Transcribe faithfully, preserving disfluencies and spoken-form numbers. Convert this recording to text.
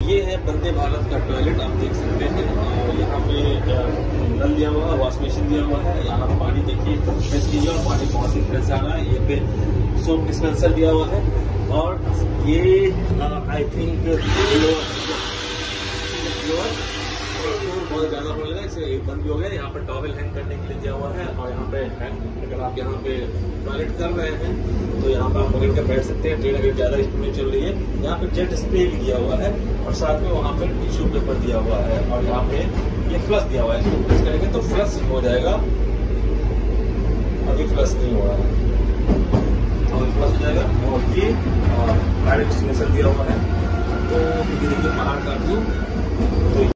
ये है वंदे भारत का टॉयलेट, आप देख सकते हैं। और यहाँ पे नल दिया हुआ है, वॉश मशीन दिया हुआ है। यहाँ पानी देखिए फ्रेश कीजिए और पानी बहुत ही फ्रेश आ रहा है। ये पे सोप डिस्पेंसर दिया हुआ है। और ये आई थिंक बहुत ज्यादा होने लगा, इसे बंद भी हो गया। यहाँ पर टॉवेल हैंग करने के लिए दिया हुआ है। और यहाँ पे अगर आप यहाँ पे टॉयलेट कर रहे हैं तो यहाँ पर आप पकड़ कर बैठ सकते हैं। ट्रेन अगर ज्यादा स्पीड में चल रही है, यहाँ पे जेट स्प्रे भी दिया हुआ है। और साथ में वहाँ पर टिश्यू पेपर दिया हुआ है। और यहाँ पे ये फ्लश दिया हुआ है, इसको प्रेस करेंगे तो फ्लश हो जाएगा। अभी फ्लश नहीं हो रहा है, अभी फ्लश हो जाएगा। और ये फायर एक्सटिंग्विशर दिया हुआ है। तो देखिए बाहर का व्यू। तो